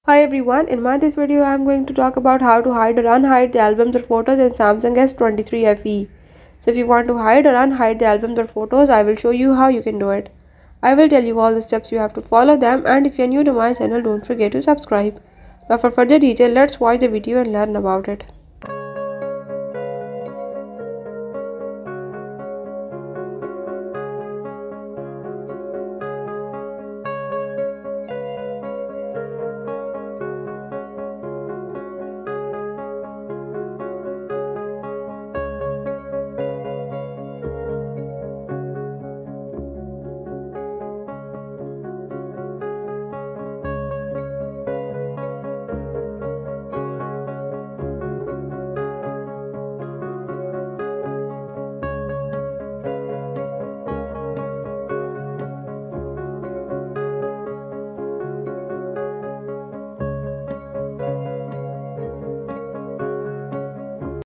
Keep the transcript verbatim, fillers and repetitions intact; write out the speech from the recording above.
Hi everyone, in my this video I am going to talk about how to hide or unhide the albums or photos in Samsung S twenty-three F E. So if you want to hide or unhide the albums or photos, I will show you how you can do it. I will tell you all the steps you have to follow them, and if you are new to my channel, don't forget to subscribe. Now for further detail, let's watch the video and learn about it.